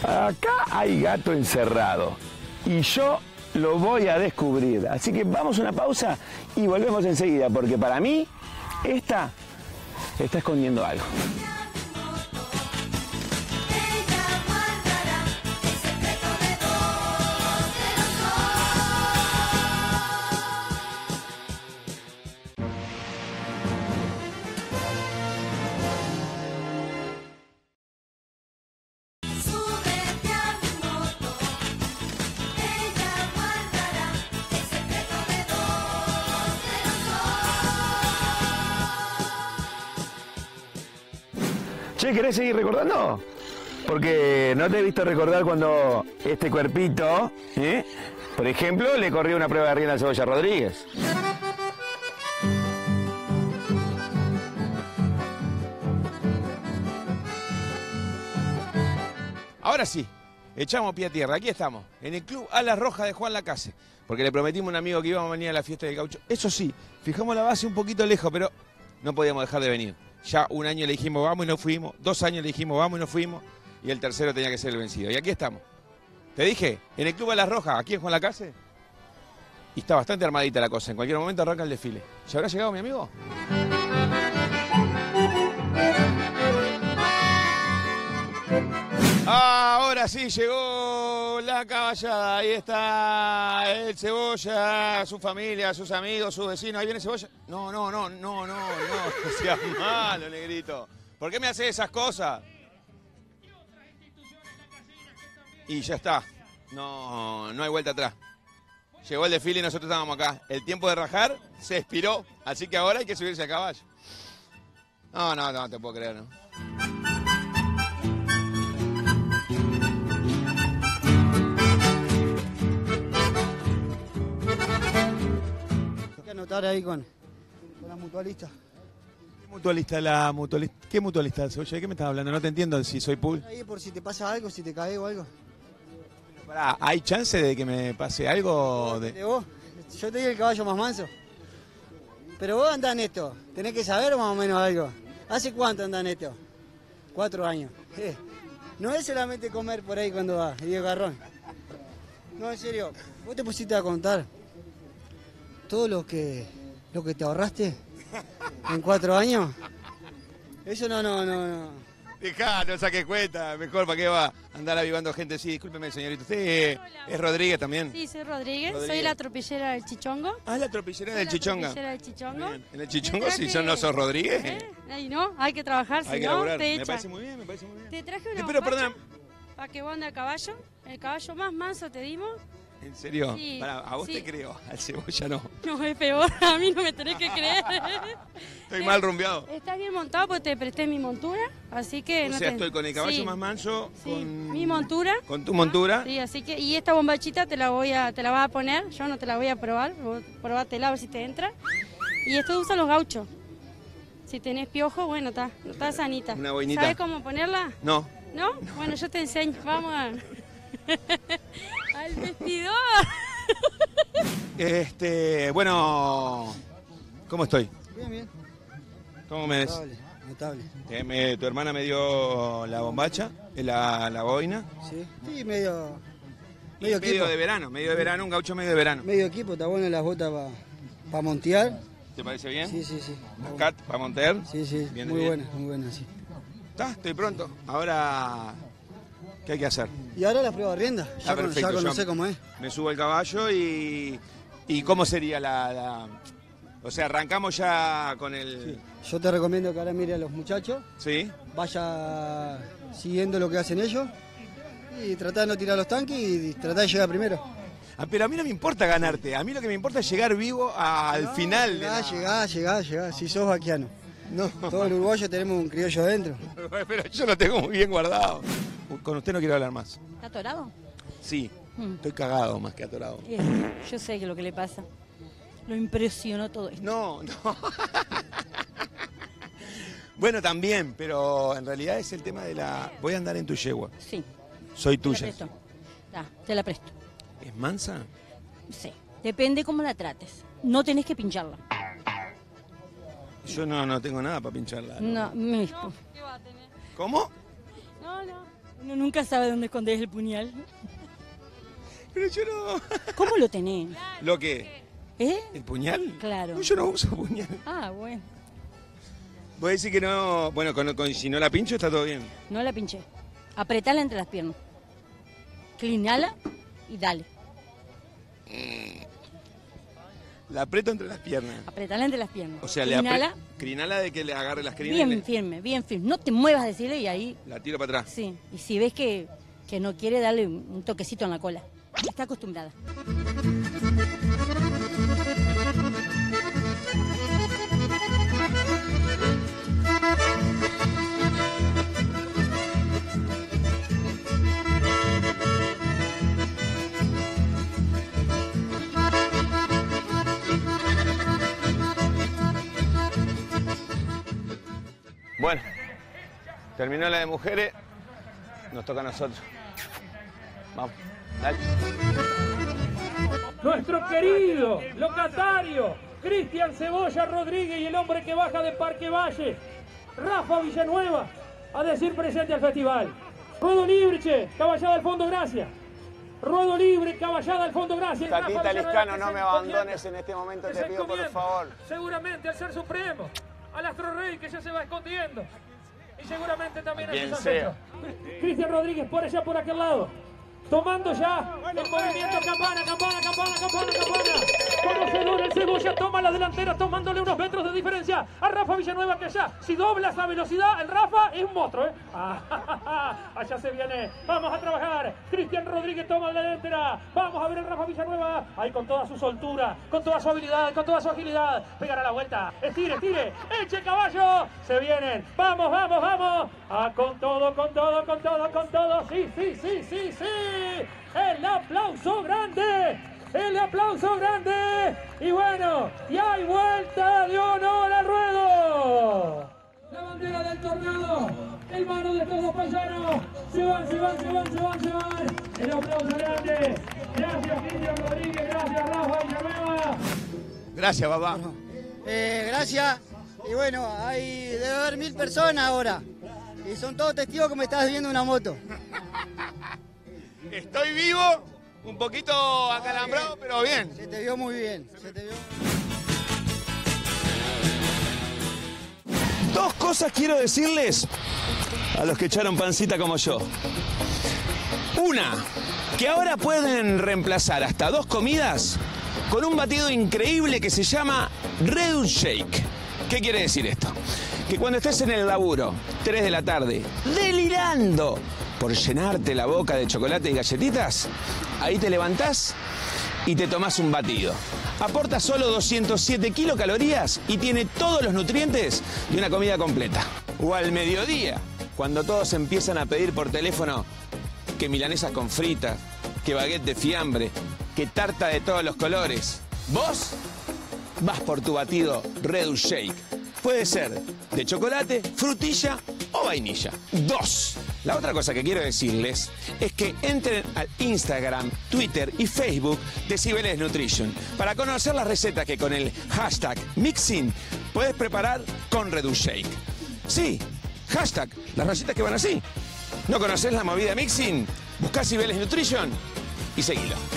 Acá hay gato encerrado y yo lo voy a descubrir. Así que vamos a una pausa y volvemos enseguida, porque para mí esta está escondiendo algo. Che, ¿querés seguir recordando? Porque no te he visto recordar cuando este cuerpito, por ejemplo, le corrió una prueba de rienda al Cebolla Rodríguez. Ahora sí, echamos pie a tierra. Aquí estamos, en el Club Alas Rojas de Juan Lacase, porque le prometimos a un amigo que íbamos a venir a la fiesta del gaucho. Eso sí, fijamos la base un poquito lejos, pero no podíamos dejar de venir. Ya un año le dijimos vamos y no fuimos, 2 años le dijimos vamos y no fuimos, y el tercero tenía que ser el vencido. Y aquí estamos. Te dije, en el Club Alas Rojas, aquí en Juan Lacase, y está bastante armadita la cosa. En cualquier momento arranca el desfile. ¿Ya habrá llegado mi amigo? Ahora sí llegó la caballada. Ahí está el Cebolla, su familia, sus amigos, sus vecinos. Ahí viene Cebolla. No seas malo, negrito. ¿Por qué me haces esas cosas? Y ya está. No hay vuelta atrás. Llegó el desfile y nosotros estábamos acá. El tiempo de rajar se expiró, así que ahora hay que subirse a caballo. No te puedo creer, ¿no? Anotar ahí con la mutualista. ¿Qué mutualista, Cebolla? ¿De qué me estás hablando? No te entiendo si soy pool. Ahí por si te pasa algo, si te cae o algo. Pará, ¿hay chance de que me pase algo? De vos, yo te digo el caballo más manso. Pero vos andás en esto, tenés que saber más o menos algo. ¿Hace cuánto andás en esto? 4 años. No es solamente comer por ahí cuando vas, y garrón. No, en serio, vos te pusiste a contar todo lo que te ahorraste en 4 años. Eso no. Dejá, no saques cuenta, mejor para qué va a andar avivando gente. Sí, discúlpeme, señorita. ¿Usted es Rodríguez también? Sí, soy Rodríguez, soy la tropillera del Chichongo. Ah, la tropillera del Chichonga. La tropillera del Chichongo. Bien. ¿En el Chichongo si no sos Rodríguez? Ahí no, hay que trabajar, si no te me echan. parece muy bien. Te traje una Pero perdón. para que vos andes a caballo. El caballo más manso te dimos. ¿En serio? Sí, Pará, a vos sí. te creo, al Cebolla no. No, es peor, a mí no me tenés que creer. Estoy mal rumbeado. Estás bien montado porque te presté mi montura, así que... O sea, estoy con el caballo más manso, sí, con... mi montura. Con tu montura. Sí, así que... Y esta bombachita te la vas a poner, yo no te la voy a probar, vos probátela a ver si te entra. Y esto usan los gauchos. Si tenés piojo, bueno, está sanita. Una boinita. ¿Sabés cómo ponerla? No. ¿No? Bueno, yo te enseño, vamos al vestidor. Bueno, ¿cómo estoy? Bien. ¿Cómo me ves? Notable. Tu hermana me dio la bombacha, la boina. Sí, medio Medio equipo. de verano, un gaucho medio de verano. Medio equipo, está bueno las botas para montear. ¿Te parece bien? Sí. Las cat para montear. Sí, Bien, muy bien. buena, sí. Estoy pronto. Ahora, ¿qué hay que hacer? Y ahora la prueba de rienda, ya Perfecto, conocé yo cómo es. Me subo al caballo y ¿cómo sería O sea, arrancamos ya con el... Sí. Yo te recomiendo que ahora mire a los muchachos, ¿Sí? vaya siguiendo lo que hacen ellos y trata de no tirar los tanques y trata de llegar primero. Pero a mí no me importa ganarte, a mí lo que me importa es llegar vivo al final. Llegá, si sos vaquiano. No. Todos los uruguayos tenemos un criollo adentro. Pero yo lo tengo muy bien guardado. Con usted no quiero hablar más. ¿Está atorado? Sí, estoy cagado más que atorado. Yo sé que lo que le pasa. Lo impresionó todo esto. No. Bueno, también, pero en realidad es el tema de la... Voy a andar en tu yegua. Sí. Soy Te tuya. la presto. Te la presto. ¿Es mansa? Sí. Depende cómo la trates. No tenés que pincharla. Yo no tengo nada para pincharla. No, ¿Qué va a tener? ¿Cómo? No. Uno nunca sabe dónde escondes el puñal. Pero yo no... ¿Cómo lo tenés? ¿Lo qué? ¿Eh? ¿El puñal? Claro. No, yo no uso puñal. Ah, bueno. Vos decís que no... Bueno, si no la pincho está todo bien. No la pinché. Apretala entre las piernas. Clinala y dale. La aprieto entre las piernas. Apretala entre las piernas. O sea, Clinala, crinala de que le agarre las crinas. bien firme, bien firme. No te muevas, decirle, y ahí, La tiro para atrás. sí. Y si ves que no quiere, darle un toquecito en la cola. Está acostumbrada. Bueno, terminó la de mujeres, nos toca a nosotros. Vamos, dale. Nuestro querido locatario, Cristian Cebolla Rodríguez, y el hombre que baja de Parque Valle, Rafa Villanueva, a decir presente al festival. Ruedo libre, che, caballada al fondo, gracias. Ruedo libre, caballada al fondo, gracias. Taquita Lescano, no me abandones en este momento, te pido por favor. Seguramente al Ser Supremo, al Astro Rey que ya se va escondiendo. Y seguramente también Bien al San sea. Pedro. Cristian Rodríguez por allá, por aquel lado. Tomando ya el movimiento, campana. Conocedor el Cebolla, toma la delantera, tomándole unos metros de diferencia a Rafa Villanueva, que ya, si doblas la velocidad, el Rafa es un monstruo, ¿eh? Allá se viene, vamos a trabajar. Cristian Rodríguez toma la delantera, vamos a ver el Rafa Villanueva, ahí con toda su soltura, con toda su habilidad, con toda su agilidad, pegará la vuelta, estire, eche caballo, se vienen, vamos, con todo, sí. El aplauso grande. Y bueno, y hay vuelta de honor al ruedo. La bandera del tornado, el mano de estos dos paisanos. Se van. El aplauso grande. Gracias, Cristian Rodríguez. Gracias, Rafa Villanueva. Gracias, papá. Gracias. Y bueno, debe haber 1000 personas ahora. Y son todos testigos que me estás viendo una moto. Estoy vivo, un poquito acalambrado, pero bien. Se te vio muy bien. Dos cosas quiero decirles a los que echaron pancita como yo. Una, que ahora pueden reemplazar hasta 2 comidas con un batido increíble que se llama Reduce Shake. ¿Qué quiere decir esto? Que cuando estés en el laburo, 3 de la tarde, delirando por llenarte la boca de chocolate y galletitas, ahí te levantás y te tomás un batido. Aporta solo 207 kilocalorías y tiene todos los nutrientes de una comida completa. O al mediodía, cuando todos empiezan a pedir por teléfono que milanesas con fritas, que baguette de fiambre, que tarta de todos los colores, vos vas por tu batido Reduce Shake. Puede ser de chocolate, frutilla o vainilla. 2. La otra cosa que quiero decirles es que entren al Instagram, Twitter y Facebook de Cibeles Nutrition para conocer las recetas que con el hashtag Mixing puedes preparar con Reduce Shake. Sí, hashtag, las recetas que van así. ¿No conocés la movida Mixing? Buscá Cibeles Nutrition y seguilo.